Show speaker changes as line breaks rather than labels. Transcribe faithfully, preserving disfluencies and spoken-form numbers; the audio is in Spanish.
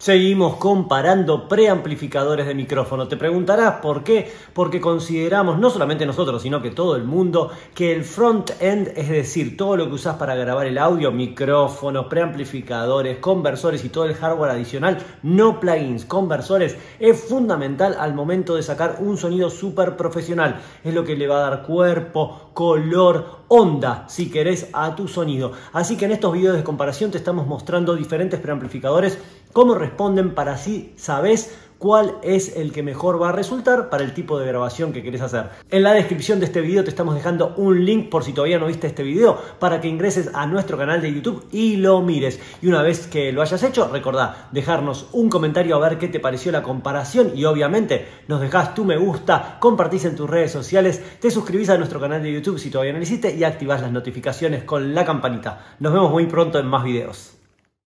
Seguimos comparando preamplificadores de micrófono. Te preguntarás por qué. Porque consideramos, no solamente nosotros, sino que todo el mundo, que el front-end, es decir, todo lo que usás para grabar el audio, micrófonos, preamplificadores, conversores y todo el hardware adicional, no plugins, conversores, es fundamental al momento de sacar un sonido súper profesional. Es lo que le va a dar cuerpo, color, onda, si querés, a tu sonido. Así que en estos videos de comparación te estamos mostrando diferentes preamplificadores, cómo responden, para así sabés cuál es el que mejor va a resultar para el tipo de grabación que querés hacer. En la descripción de este video te estamos dejando un link por si todavía no viste este video, para que ingreses a nuestro canal de YouTube y lo mires. Y una vez que lo hayas hecho, recordá dejarnos un comentario a ver qué te pareció la comparación y obviamente nos dejás tu me gusta, compartís en tus redes sociales, te suscribís a nuestro canal de YouTube si todavía no lo hiciste y activás las notificaciones con la campanita. Nos vemos muy pronto en más videos.